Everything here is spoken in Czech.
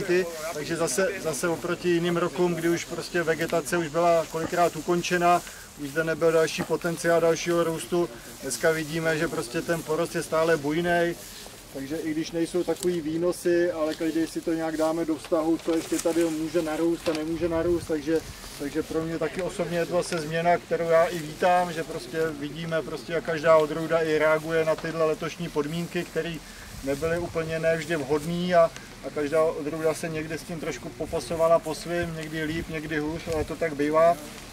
podmínky, takže zase oproti jiným rokům, kdy už prostě vegetace už byla kolikrát ukončena, už zde nebyl další potenciál dalšího růstu. Dneska vidíme, že prostě ten porost je stále bujný, takže i když nejsou takový výnosy, ale každý si to nějak dáme do vztahu, co ještě tady může narůst a nemůže narůst, takže pro mě taky osobně je to zase změna, kterou já i vítám, že prostě vidíme, prostě, jak každá odrůda i reaguje na tyhle letošní podmínky, které nebyly úplně nevždy vhodné a každá odrůda se někdy s tím trošku popasovala po svým, někdy líp, někdy hůř, ale to tak bývá.